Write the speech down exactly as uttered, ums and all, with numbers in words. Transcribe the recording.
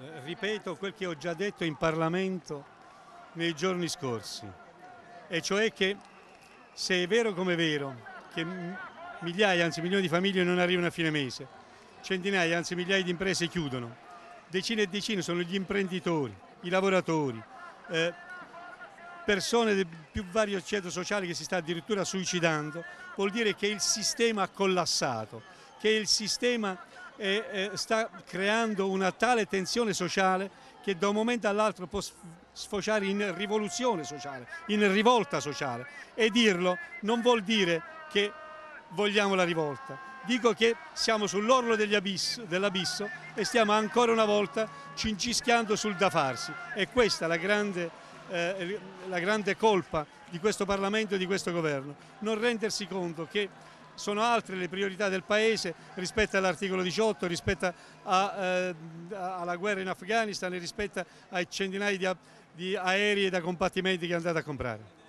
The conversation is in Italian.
Eh, ripeto quel che ho già detto in Parlamento nei giorni scorsi, e cioè che se è vero come è vero che migliaia, anzi milioni di famiglie non arrivano a fine mese, centinaia, anzi migliaia di imprese chiudono, decine e decine sono gli imprenditori, i lavoratori, eh, persone del più vario ceto sociale che si sta addirittura suicidando, vuol dire che il sistema ha collassato, che il sistema eh, eh, sta creando una tale tensione sociale che da un momento all'altro può sfociare in rivoluzione sociale, in rivolta sociale. E dirlo non vuol dire che vogliamo la rivolta, dico che siamo sull'orlo dell'abisso e stiamo ancora una volta cincischiando sul da farsi. E questa è la grande, eh, la grande colpa di questo Parlamento e di questo Governo, non rendersi conto che sono altre le priorità del Paese rispetto all'articolo diciotto, rispetto a, eh, alla guerra in Afghanistan e rispetto ai centinaia di, di aerei e da combattimenti che è andata a comprare.